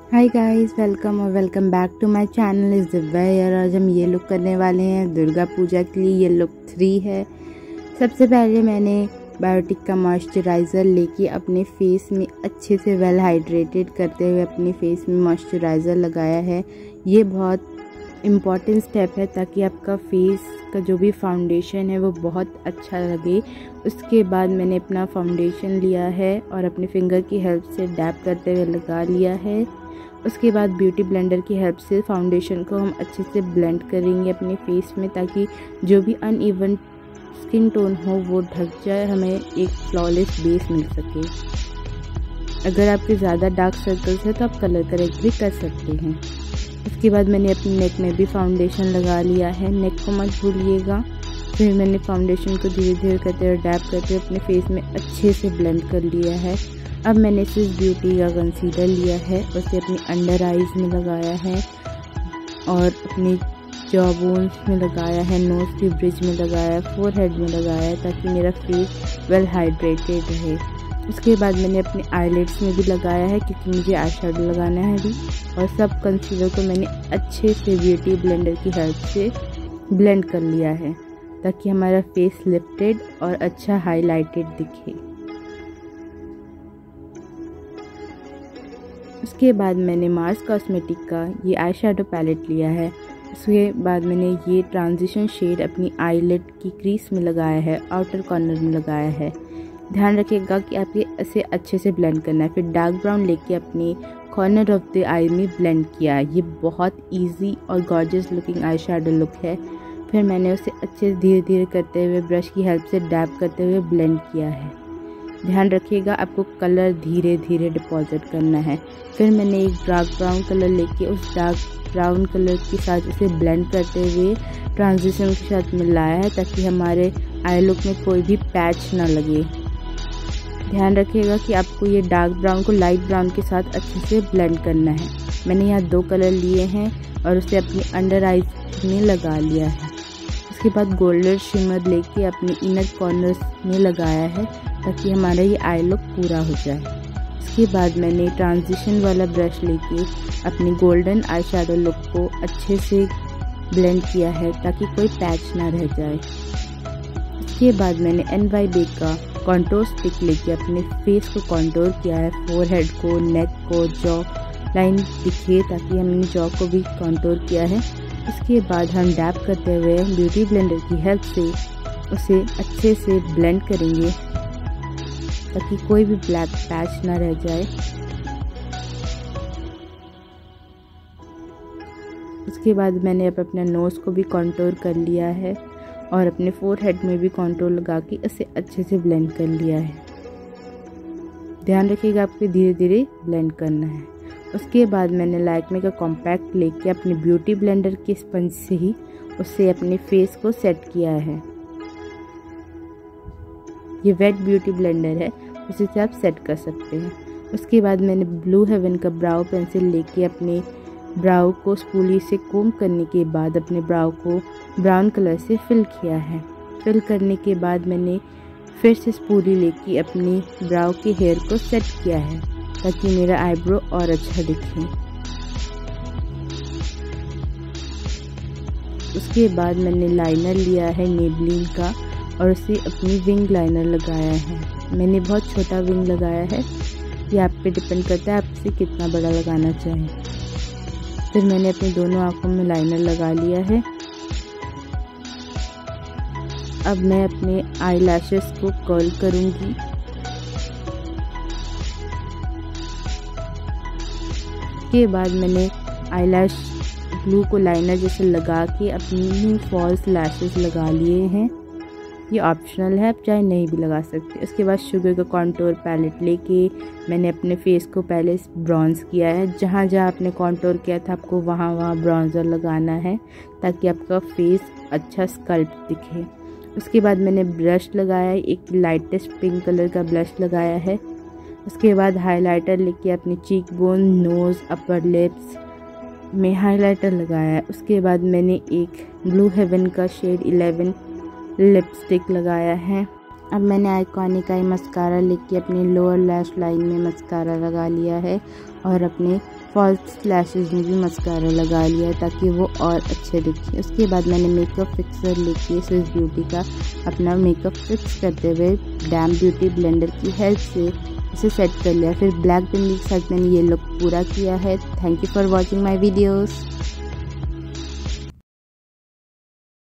Hi guys, welcome back to my channel is Divya यार। आज हम ये लुक करने वाले हैं दुर्गा पूजा के लिए। ये लुक 3 है। सबसे पहले मैंने बायोटिक का मॉइस्चराइज़र लेके अपने फेस में अच्छे से वेल हाइड्रेटेड करते हुए अपने फेस में मॉइस्चराइज़र लगाया है। ये बहुत इम्पॉर्टेंट स्टेप है ताकि आपका फेस का जो भी फाउंडेशन है वो बहुत अच्छा लगे। उसके बाद मैंने अपना फाउंडेशन लिया है और अपने फिंगर की हेल्प से डैब करते हुए लगा लिया है। उसके बाद ब्यूटी ब्लेंडर की हेल्प से फाउंडेशन को हम अच्छे से ब्लेंड करेंगे अपने फेस में, ताकि जो भी अनइवन स्किन टोन हो वो ढक जाए, हमें एक फ्लॉलेस बेस मिल सके। अगर आपके ज़्यादा डार्क सर्कल्स है तो आप कलर करेक्ट भी कर सकते हैं। उसके बाद मैंने अपने नेक में भी फाउंडेशन लगा लिया है, नेक को मत भूलिएगा। फिर मैंने फाउंडेशन को धीरे धीरे करते हुए डैब करते हुए अपने फेस में अच्छे से ब्लेंड कर लिया है। अब मैंने स्विस ब्यूटी का कंसीलर लिया है, उसे अपनी अंडर आइज में लगाया है और अपनी जॉ बोन्स में लगाया है, नोज़ की ब्रिज में लगाया है, फोरहेड में लगाया है, ताकि मेरा फेस वेल हाइड्रेटेड रहे। उसके बाद मैंने अपने आईलिड्स में भी लगाया है क्योंकि मुझे आई शेडो लगाना है अभी। और सब कंसीलर को मैंने अच्छे से ब्यूटी ब्लेंडर की हेल्प से ब्लेंड कर लिया है ताकि हमारा फेस लिफ्टेड और अच्छा हाईलाइटेड दिखे। उसके बाद मैंने मार्स कॉस्मेटिक का ये आई शेडो पैलेट लिया है। उसके बाद मैंने ये ट्रांजिशन शेड अपनी आईलिड की क्रीज में लगाया है, आउटर कॉर्नर में लगाया है। ध्यान रखिएगा कि आपके इसे अच्छे से ब्लेंड करना है। फिर डार्क ब्राउन लेके अपनी कॉर्नर ऑफ द आई में ब्लेंड किया। ये बहुत इजी और gorgeous looking eye shadow look है। फिर मैंने उसे अच्छे से धीरे धीरे करते हुए ब्रश की हेल्प से डैब करते हुए ब्लेंड किया है। ध्यान रखिएगा आपको कलर धीरे धीरे डिपॉजिट करना है। फिर मैंने एक डार्क ब्राउन कलर लेके उस डार्क ब्राउन कलर के साथ उसे ब्लेंड करते हुए ट्रांजिशन के साथ मिलाया है ताकि हमारे आई लुक में कोई भी पैच ना लगे। ध्यान रखिएगा कि आपको ये डार्क ब्राउन को लाइट ब्राउन के साथ अच्छे से ब्लेंड करना है। मैंने यहाँ 2 कलर लिए हैं और उसे अपनी अंडर आइज में लगा लिया है। उसके बाद गोल्डन शिमर लेके अपने इनर कॉर्नर्स में लगाया है ताकि हमारा ये आई लुक पूरा हो जाए। उसके बाद मैंने ट्रांजिशन वाला ब्रश लेके अपनी गोल्डन आई शेडो लुक को अच्छे से ब्लेंड किया है ताकि कोई पैच ना रह जाए। उसके बाद मैंने NYB का कॉन्टोर स्टिक लेके अपने फेस को कॉन्टोर किया है, फोरहेड को, नेक को, जॉ लाइन दिखे ताकि हमने जॉ को भी कॉन्टोर किया है। उसके बाद हम डैब करते हुए ब्यूटी ब्लेंडर की हेल्प से उसे अच्छे से ब्लेंड करेंगे ताकि कोई भी ब्लैक पैच ना रह जाए। उसके बाद मैंने अब अपना नोज़ को भी कॉन्टोर कर लिया है और अपने फोरहेड में भी कॉन्टोर लगा के इसे अच्छे से ब्लेंड कर लिया है। ध्यान रखिएगा आपको धीरे धीरे ब्लेंड करना है। उसके बाद मैंने लैक्मे का कॉम्पैक्ट लेके अपने ब्यूटी ब्लेंडर के स्पंज से ही उससे अपने फेस को सेट किया है। ये वेट ब्यूटी ब्लेंडर है, उसे से आप सेट कर सकते हैं। उसके बाद मैंने ब्लू हेवन का ब्राउ पेंसिल लेके अपने ब्राउ को स्पूली से कोम करने के बाद अपने ब्राउ को ब्राउन कलर से फिल किया है। फिल करने के बाद मैंने फिर से स्पूली लेके अपनी ब्राउ के हेयर को सेट किया है ताकि मेरा आईब्रो और अच्छा दिखे। उसके बाद मैंने लाइनर लिया है मेबलिन का और उसे अपनी विंग लाइनर लगाया है। मैंने बहुत छोटा विंग लगाया है, ये आप पे डिपेंड करता है आप इसे कितना बड़ा लगाना चाहें। फिर मैंने अपनी दोनों आंखों में लाइनर लगा लिया है। अब मैं अपने आई लैशेस को कर्ल करूँगी। के बाद मैंने आईलैश ग्लू को लाइनर जैसे लगा के अपनी फॉल्स लैशेस लगा लिए हैं। ये ऑप्शनल है, आप चाहे नहीं भी लगा सकते। उसके बाद शुगर का कॉन्टोर पैलेट लेके मैंने अपने फेस को पहले ब्रॉन्ज किया है। जहाँ जहाँ आपने कॉन्टोर किया था आपको वहाँ वहाँ ब्रॉन्जर लगाना है ताकि आपका फेस अच्छा स्कल्प्ट दिखे। उसके बाद मैंने ब्रश लगाया है, एक लाइटेस्ट पिंक कलर का ब्रश लगाया है। उसके बाद हाइलाइटर लेके अपनी cheek bone, nose, upper lips में हाइलाइटर लगाया। उसके बाद मैंने एक ब्लू हेवन का शेड 11 लिपस्टिक लगाया है। अब मैंने आइकॉनिक आई मस्कारा लेके अपनी लोअर लैश लाइन में मस्कारा लगा लिया है और अपने फॉल्स लैशेज़ में भी मस्कारा लगा लिया ताकि वो और अच्छे दिखें। उसके बाद मैंने मेकअप फिक्सर लेके स्विस ब्यूटी का अपना मेकअप फिक्स करते हुए डैम ब्यूटी ब्लेंडर की हेल्प से इसे सेट कर लिया। फिर ब्लैक बिंदी के साथ मैंने ये लुक पूरा किया है। Thank you for watching my videos.